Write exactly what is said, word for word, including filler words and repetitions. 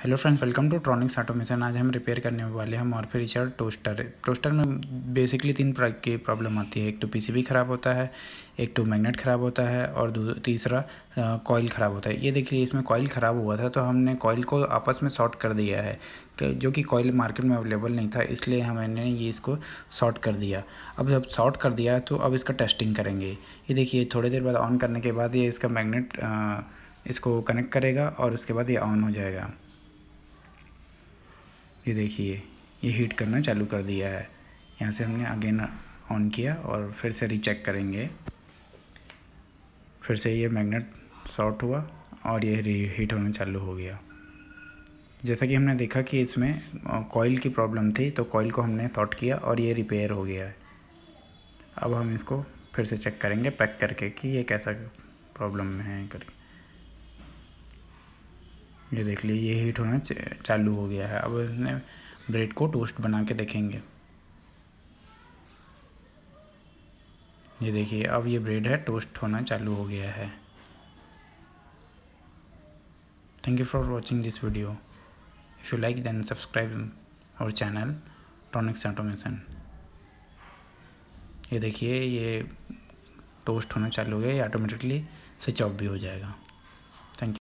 Hello friends, welcome to Tronics automation. आज हम repair करने वाले हैं मॉर्फे रिचर्ड टोस्टर। टोस्टर में बेसिकली तीन प्रकार की प्रॉब्लम आती है। एक तो पीसीबी ख़राब होता है, एक तो मैग्नेट ख़राब होता है और तीसरा कॉइल ख़राब होता है। ये देखिए, इसमें कॉइल ख़राब हुआ था तो हमने कॉइल को आपस में शॉर्ट कर दिया है, तो जो कि कॉइल मार्केट में अवेलेबल नहीं था, इसलिए हमने ये इसको शॉर्ट कर दिया। अब जब शॉर्ट कर दिया तो अब इसका टेस्टिंग करेंगे। ये देखिए, थोड़ी देर बाद ऑन करने के बाद ये इसका मैग्नेट इसको कनेक्ट करेगा और उसके बाद ये ऑन हो जाएगा। ये देखिए, ये हीट करना चालू कर दिया है। यहाँ से हमने अगेन ऑन किया और फिर से रीचेक करेंगे। फिर से ये मैग्नेट शॉर्ट हुआ और ये हीट होना चालू हो गया। जैसा कि हमने देखा कि इसमें कॉइल की प्रॉब्लम थी, तो कॉइल को हमने शॉर्ट किया और ये रिपेयर हो गया है। अब हम इसको फिर से चेक करेंगे पैक करके कि ये कैसा प्रॉब्लम में है करके। ये देख लीजिए, ये हीट होना चालू हो गया है। अब इसने ब्रेड को टोस्ट बना के देखेंगे। ये देखिए, अब ये ब्रेड है टोस्ट होना चालू हो गया है। Thank you for watching this video. If you like then subscribe our channel Tronics automation. ये देखिए, ये टोस्ट होना चालू हो गया, ये ऑटोमेटिकली स्विच ऑफ भी हो जाएगा।